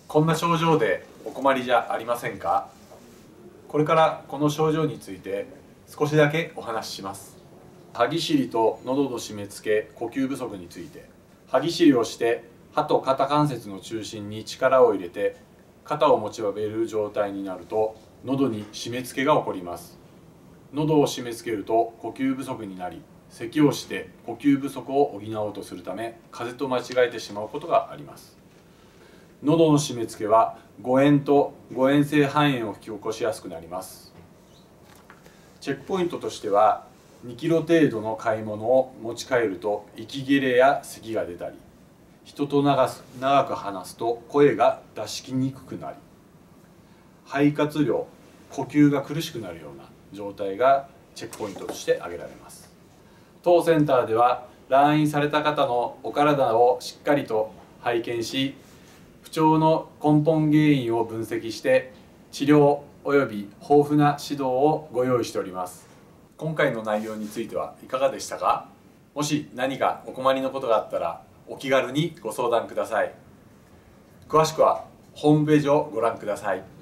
こんな症状でお困りじゃありませんか？これからこの症状について少しだけお話しします。歯ぎしりと喉の締め付け、呼吸不足について。歯ぎしりをして歯と肩関節の中心に力を入れて肩を持ち上げる状態になると喉に締め付けが起こります。喉を締め付けると呼吸不足になり、咳をして呼吸不足を補おうとするため風邪と間違えてしまうことがあります。喉の締め付けは誤嚥と誤嚥性肺炎を引き起こしやすくなります。チェックポイントとしては、2キロ程度の買い物を持ち帰ると息切れや咳が出たり、人と長く話すと声が出しにくくなり、肺活量、呼吸が苦しくなるような状態がチェックポイントとして挙げられます。当センターでは来院された方のお体をしっかりと拝見し、不調の根本原因を分析して治療および豊富な指導をご用意しております。今回の内容についてはいかがでしたか？もし何かお困りのことがあったらお気軽にご相談ください。詳しくはホームページをご覧ください。